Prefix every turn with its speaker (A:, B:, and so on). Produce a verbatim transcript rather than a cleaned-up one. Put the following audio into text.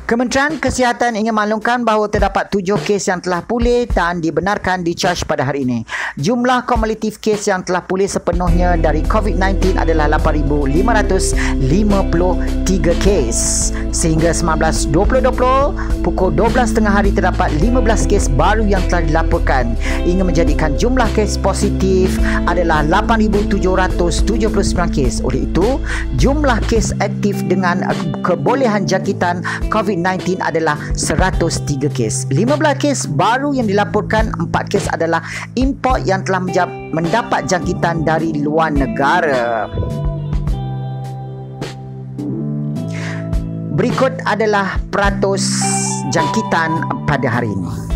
A: Kementerian Kesihatan ingin maklumkan bahawa terdapat tujuh kes yang telah pulih dan dibenarkan discharge pada hari ini. Jumlah kumulatif kes yang telah pulih sepenuhnya dari COVID sembilan belas adalah lapan ribu lima ratus lima puluh tiga kes. Sehingga sembilan belas dua puluh dua puluh pukul dua belas tengah hari terdapat lima belas kes baru yang telah dilaporkan, ingin menjadikan jumlah kes positif adalah lapan ribu tujuh ratus tujuh puluh sembilan kes. Oleh itu, jumlah kes aktif dengan kebolehan jangkitan COVID sembilan belas adalah seratus tiga kes. lima belas kes baru yang dilaporkan, empat kes adalah import yang telah mendapat jangkitan dari luar negara. Berikut adalah peratus jangkitan pada hari ini.